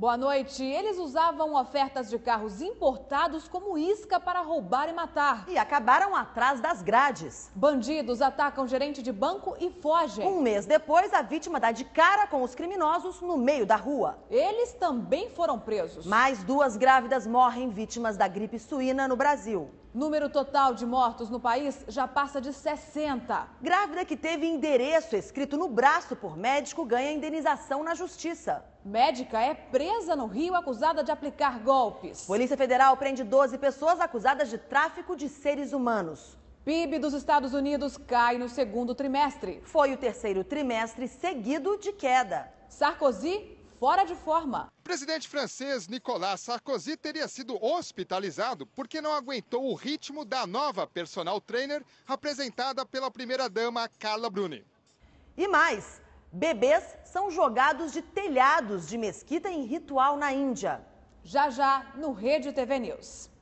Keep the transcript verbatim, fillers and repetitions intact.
Boa noite. Eles usavam ofertas de carros importados como isca para roubar e matar. E acabaram atrás das grades. Bandidos atacam gerente de banco e fogem. Um mês depois, a vítima dá de cara com os criminosos no meio da rua. Eles também foram presos. Mais duas grávidas morrem vítimas da gripe suína no Brasil. Número total de mortos no país já passa de sessenta. Grávida que teve endereço escrito no braço por médico ganha indenização na justiça. Médica é presa no Rio acusada de aplicar golpes. Polícia Federal prende doze pessoas acusadas de tráfico de seres humanos. P I B dos Estados Unidos cai no segundo trimestre. Foi o terceiro trimestre seguido de queda. Sarkozy fora de forma. O presidente francês Nicolas Sarkozy teria sido hospitalizado porque não aguentou o ritmo da nova personal trainer apresentada pela primeira-dama Carla Bruni. E mais, bebês são jogados de telhados de mesquita em ritual na Índia. Já já no Rede T V News.